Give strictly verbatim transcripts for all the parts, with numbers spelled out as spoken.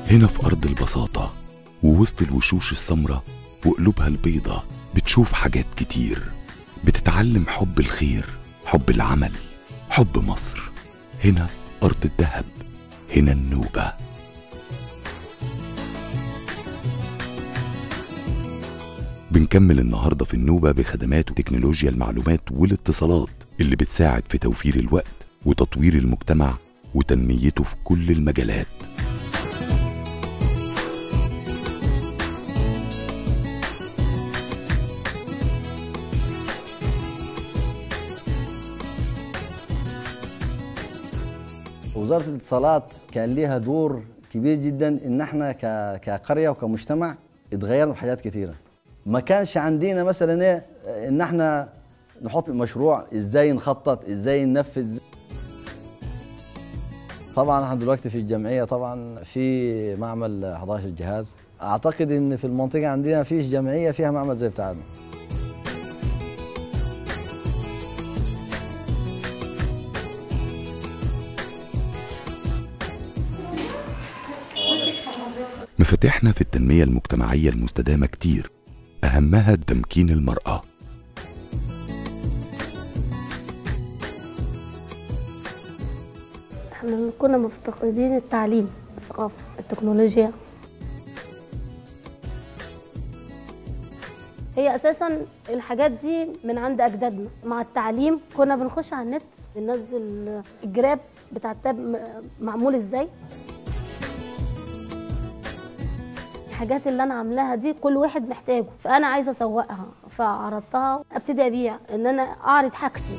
هنا في أرض البساطة ووسط الوشوش السمرة وقلوبها البيضة بتشوف حاجات كتير، بتتعلم حب الخير، حب العمل، حب مصر. هنا أرض الذهب، هنا النوبة. بنكمل النهاردة في النوبة بخدمات وتكنولوجيا المعلومات والاتصالات اللي بتساعد في توفير الوقت وتطوير المجتمع وتنميته في كل المجالات. وزارة الاتصالات كان ليها دور كبير جدا ان احنا كقرية وكمجتمع اتغيرنا في حاجات كثيرة. ما كانش عندنا مثلا ايه ان احنا نحط مشروع ازاي نخطط ازاي ننفذ. طبعا احنا دلوقتي في الجمعية طبعا في معمل احد عشر جهاز. اعتقد ان في المنطقة عندنا فيش جمعية فيها معمل زي بتاعنا. مفاتيحنا في التنمية المجتمعية المستدامة كتير، أهمها تمكين المرأة. احنا كنا مفتقدين التعليم، الثقافة، التكنولوجيا. هي أساساً الحاجات دي من عند أجدادنا. مع التعليم كنا بنخش على النت بننزل الجراب بتاع التاب معمول إزاي. الحاجات اللي انا عاملاها دي كل واحد محتاجه، فانا عايزه اسوقها فعرضتها، ابتدي ابيع ان انا اعرض حاجتي.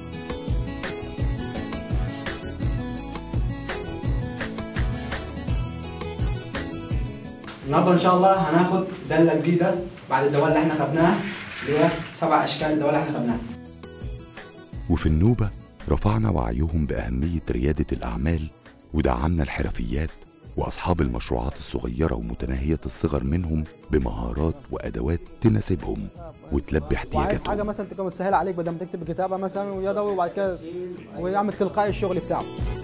النهارده ان شاء الله هناخد داله جديده بعد الدواء اللي احنا خدناها، اللي هي سبع اشكال الدواء اللي احنا خدناها. وفي النوبه رفعنا وعيهم باهميه رياده الاعمال ودعمنا الحرفيات وأصحاب المشروعات الصغيرة ومتناهية الصغر منهم بمهارات وأدوات تناسبهم وتلبي احتياجاتهم. وعايز حاجة مثلا تكون متسهلة عليك بدل ما تكتب كتابة مثلا ويدوي وبعد كده ويعمل تلقائي الشغل بتاعه.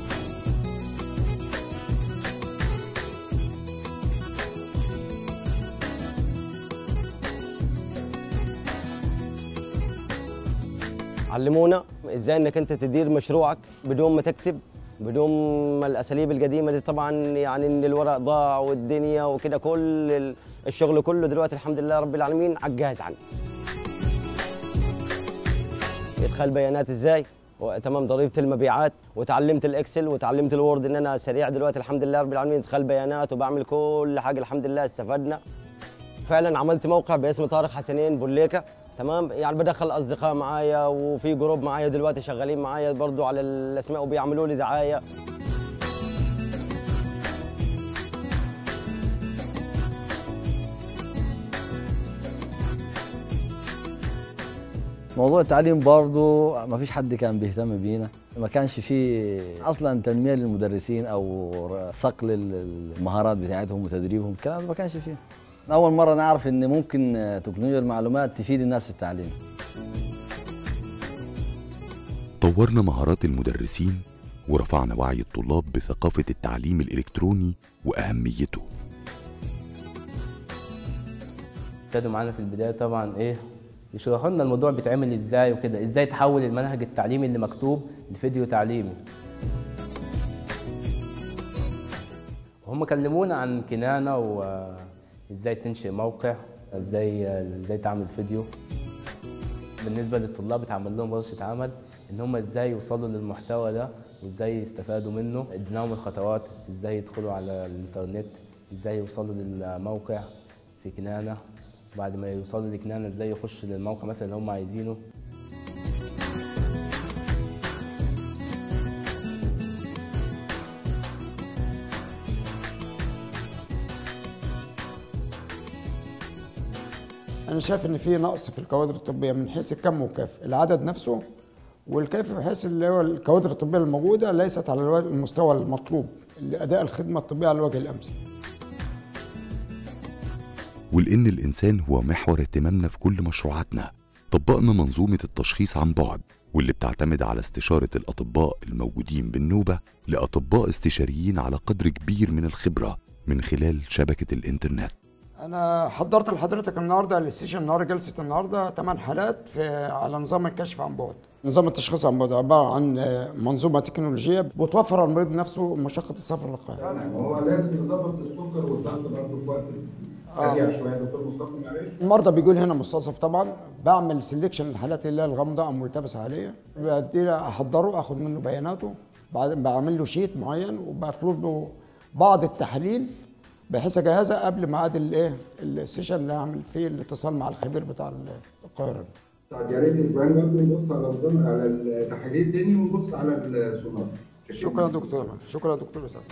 علمونا ازاي انك انت تدير مشروعك بدون ما تكتب، بدون ما الاساليب القديمه دي طبعا، يعني ان الورق ضاع والدنيا وكده. كل الشغل كله دلوقتي الحمد لله رب العالمين على الجاهز عندي. ادخال بيانات ازاي، وتمام ضريبه المبيعات، وتعلمت الاكسل وتعلمت الوورد ان انا سريع دلوقتي الحمد لله رب العالمين. ادخال بيانات وبعمل كل حاجه الحمد لله استفدنا. فعلا عملت موقع باسم طارق حسنين بوليكا، تمام. يعني بدخل اصدقاء معايا وفي جروب معايا دلوقتي شغالين معايا برضو على الاسماء وبيعملوا لي دعايه. موضوع التعليم برضو ما فيش حد كان بيهتم بينا، ما كانش فيه اصلا تنميه للمدرسين او صقل المهارات بتاعتهم وتدريبهم، الكلام ده ما كانش فيه. أول مرة نعرف إن ممكن تكنولوجيا المعلومات تفيد الناس في التعليم. طورنا مهارات المدرسين ورفعنا وعي الطلاب بثقافة التعليم الإلكتروني وأهميته. ابتدوا معانا في البداية طبعا إيه يشرحوا لنا الموضوع بيتعمل إزاي وكده، إزاي تحول المنهج التعليمي اللي مكتوب لفيديو تعليمي. وهم كلمونا عن كنانة و ازاي تنشئ موقع، ازاي ازاي تعمل فيديو. بالنسبه للطلاب اتعمل لهم ورشه عمل ان هم ازاي يوصلوا للمحتوى ده وازاي يستفادوا منه. اديناهم الخطوات ازاي يدخلوا على الانترنت، ازاي يوصلوا للموقع في كنانه، بعد ما يوصلوا لكنانه ازاي يخشوا للموقع مثلا اللي هم عايزينه. أنا شايف إن في نقص في الكوادر الطبية من حيث الكم والكيف، العدد نفسه والكيف بحيث اللي هو الكوادر الطبية الموجودة ليست على المستوى المطلوب لأداء الخدمة الطبية على الوجه الأمثل. ولأن الإنسان هو محور اهتمامنا في كل مشروعاتنا، طبقنا منظومة التشخيص عن بعد واللي بتعتمد على استشارة الأطباء الموجودين بالنوبة لأطباء استشاريين على قدر كبير من الخبرة من خلال شبكة الإنترنت. انا حضرت لحضرتك النهارده السيشن النهارده جلسه النهارده ثمان حالات في على نظام الكشف عن بعد. نظام التشخيص عن بعد عباره عن منظومه تكنولوجيه بتوفر على المريض نفسه مشقه السفر للقاهره. هو لازم يظبط السكر والضغط برضه في وقت سريع شويه. دكتور مصطفى معلش، المرضى بيجوا هنا مستوصف طبعا، بعمل سيلكشن للحالات اللي هي الغامضه او ملتبسه عليه، بدي احضره اخد منه بياناته، بعدين بعمل له شيت معين وبطلب له بعض التحاليل بحيث اجهزها قبل ميعاد الايه السيشن اللي هعمل فيه الاتصال مع الخبير بتاع القاهره. طب يا ريت اسبوعين برضه نبص على الضم على التحاليل تاني ونبص على السونار. شكرا دكتور، شكرا دكتور اسامه.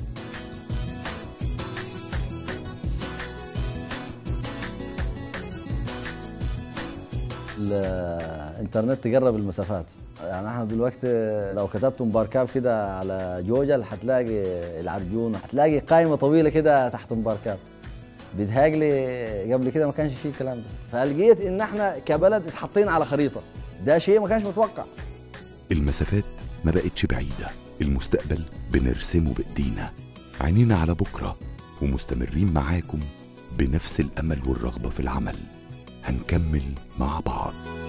الانترنت تقرب المسافات، يعني احنا دلوقتي لو كتبتم باركاب كده على جوجل هتلاقي العرجونه، هتلاقي قائمه طويله كده تحت باركاب. بيتهيألي قبل كده ما كانش فيه الكلام ده، فلقيت ان احنا كبلد اتحطينا على خريطه، ده شيء ما كانش متوقع. المسافات ما بقتش بعيده، المستقبل بنرسمه بايدينا، عينينا على بكره ومستمرين معاكم بنفس الامل والرغبه في العمل. هنكمل مع بعض.